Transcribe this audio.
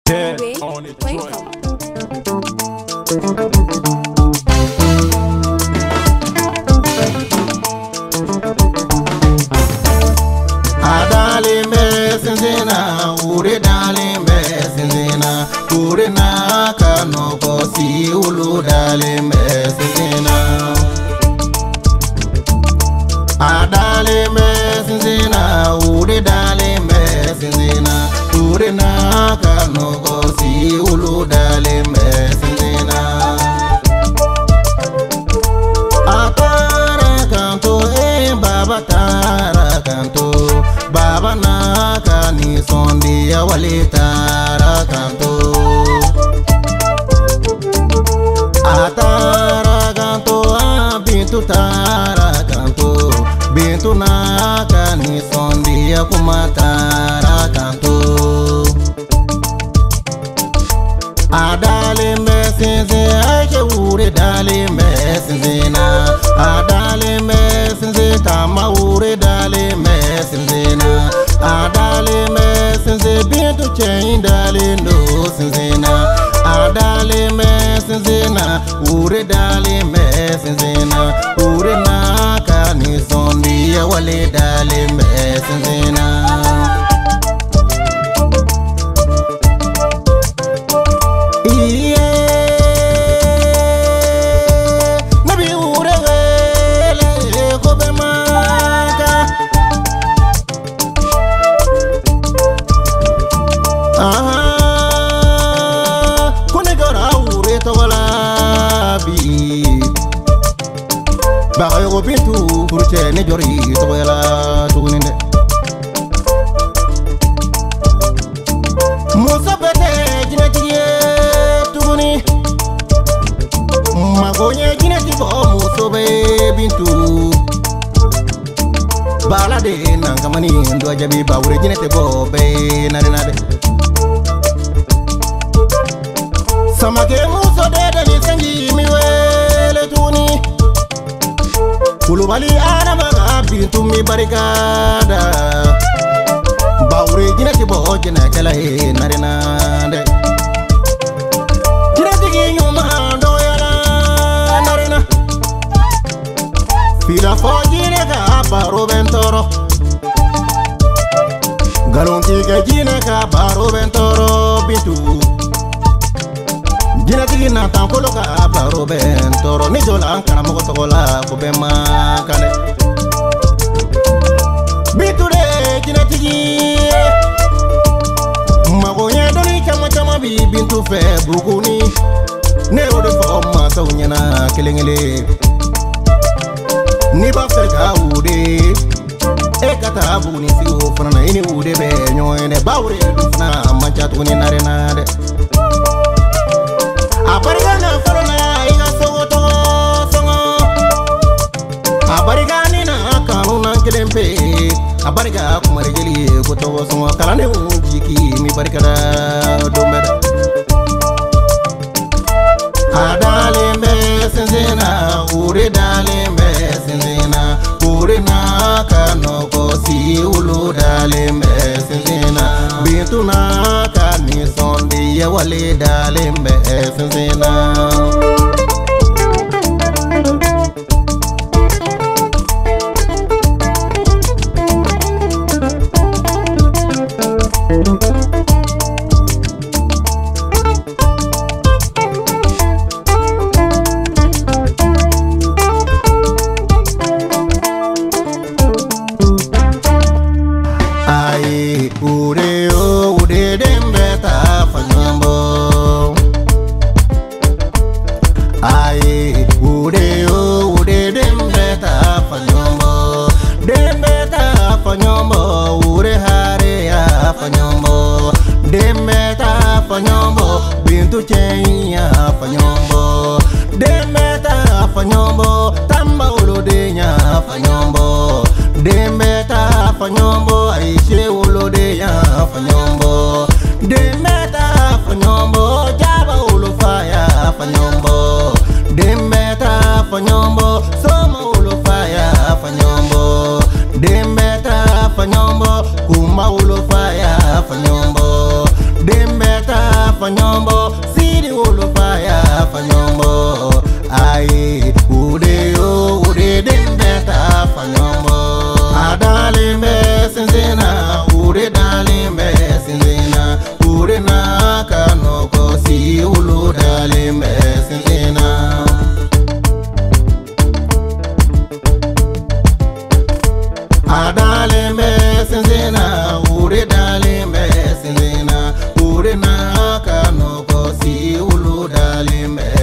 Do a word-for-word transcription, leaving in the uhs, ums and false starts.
Yeah, on it, Adale mesinzina, ure dale mesinzina, ure na kano kosi ulu dale mesinzina. Adale mesinzina, ure dale mesinzina, ure na kano kosi ulu dale mesinzina. Atara kanto e baba tara kanto. Baba na kani sondi ya wale tara kanto. Atara kanto a bintu tara kanto. Bintu na kani sondi ya kuma tara kanto. Adale mesinze aje ure dale mesinzena. Adale mesinze kama ure dale mesinzena. Adale mesinze bintu chain dale no sinzena. Adale mesinzena ure dale mesinzena. Ure na kani sondi ya wale dale mesinzena. Bagayo bintu kurche ne jori toyala tuguninde. Musa bete jine tiye tuguni. Magonye jine tibo muso be bintu. Balade nangamani ndo ajabi bawure jine tibo be nade nade. Samake muso dede ni sanji miwele tuguni. Kulubali anamaga bintu mi barikada. Bawure jine tibo jine kala he narinade. Jine tigi nyuma ndo yala narina. Fila fo jine ka baro bentoro. Galon tiga jine ka baro bentoro bintu. Jina tigi na tankolo ka baro bentoro. Ni jola ankara moko tokola kubema kane. Biture jina tigi magoye doni chama chama bi bintu fe buguni. Ne ode fo ma sawnyana kelengele. Ni ba ferga ude e kata buguni si o fana ini ude be nyoene bawre du fana mancha tuni narenade. Abarigana farona iga sogo togo songo. Abarigani na kanuna kelempe. Abariga kumare jeli ko togo songo. Kalane unjiki mi barikada dombeda. Adale mesinzena, ure dale mesinzena. Ure na kano kosi ulu dale mesinzena. Bintu na kani sondi ya wale dale mesinzena. Ure o ure dembe ta fanyombo. Ai ure o ure dembe ta fanyombo. Dembe ta fanyombo ure hare ya fanyombo. Dembe ta fanyombo bintu chenya fanyombo. Dembe ta fanyombo tamba ulode nya fanyombo. Dembe ta fanyombo aishe ulode ya fanyombo. Dembe ta fanyombo jaba ulufaya fanyombo. Dembe ta fanyombo soma ulufaya fanyombo. Dembe ta fanyombo kuma ulufaya fanyombo. Dembe ta fanyombo siri ulu faya fanyombo ai ude yo ude dembeta fanyombo adalimbe sinzina ude dalimbe sinzina ude na kanoko si ulu dalimbe sinzina adalimbe sinzina ure dalimbe sinzina ure na kanoko si ulu dalimbe